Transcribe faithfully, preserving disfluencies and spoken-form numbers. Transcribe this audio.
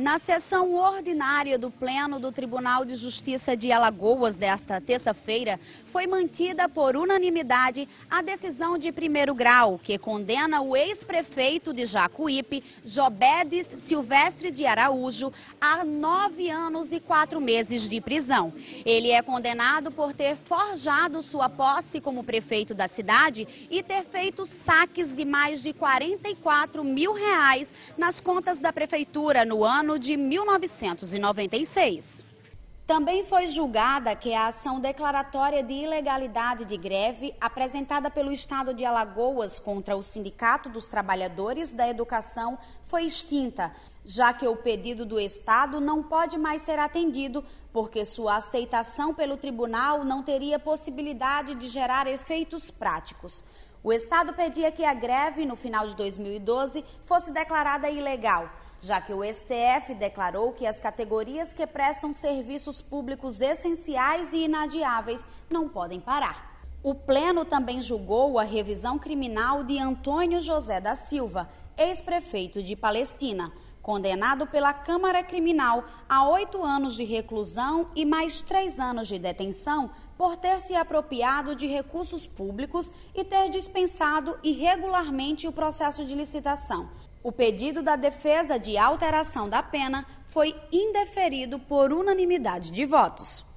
Na sessão ordinária do Pleno do Tribunal de Justiça de Alagoas desta terça-feira, foi mantida por unanimidade a decisão de primeiro grau, que condena o ex-prefeito de Jacuípe, Jobedes Silvestre de Araújo, a nove anos e quatro meses de prisão. Ele é condenado por ter forjado sua posse como prefeito da cidade e ter feito saques de mais de quarenta e quatro mil reais nas contas da prefeitura no ano de mil novecentos e noventa e seis. Também foi julgada que a ação declaratória de ilegalidade de greve apresentada pelo Estado de Alagoas contra o Sindicato dos Trabalhadores da Educação foi extinta, já que o pedido do Estado não pode mais ser atendido, porque sua aceitação pelo tribunal não teria possibilidade de gerar efeitos práticos. O Estado pedia que a greve, no final de dois mil e doze, fosse declarada ilegal, já que o S T F declarou que as categorias que prestam serviços públicos essenciais e inadiáveis não podem parar. O Pleno também julgou a revisão criminal de Antônio José da Silva, ex-prefeito de Palestina, condenado pela Câmara Criminal a oito anos de reclusão e mais três anos de detenção por ter se apropriado de recursos públicos e ter dispensado irregularmente o processo de licitação. O pedido da defesa de alteração da pena foi indeferido por unanimidade de votos.